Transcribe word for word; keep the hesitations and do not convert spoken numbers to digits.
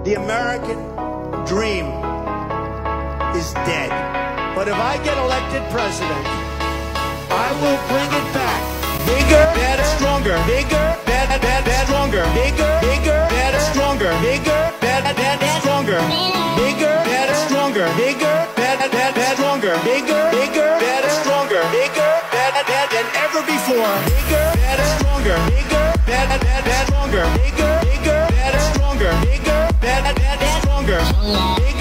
The American dream is dead. But if I get elected president, I will bring it back. Bigger, better, stronger. Bigger, better, better, stronger. Bigger, bigger, better, stronger. Bigger, better, better, stronger. Bigger, better, stronger. Bigger, better, better, stronger. Bigger, bigger, better, stronger. Bigger, better, better than ever before. Bigger, better, stronger. Bigger, better, better, stronger. Bigger, bigger, better, stronger. Bigger, better, better, stronger.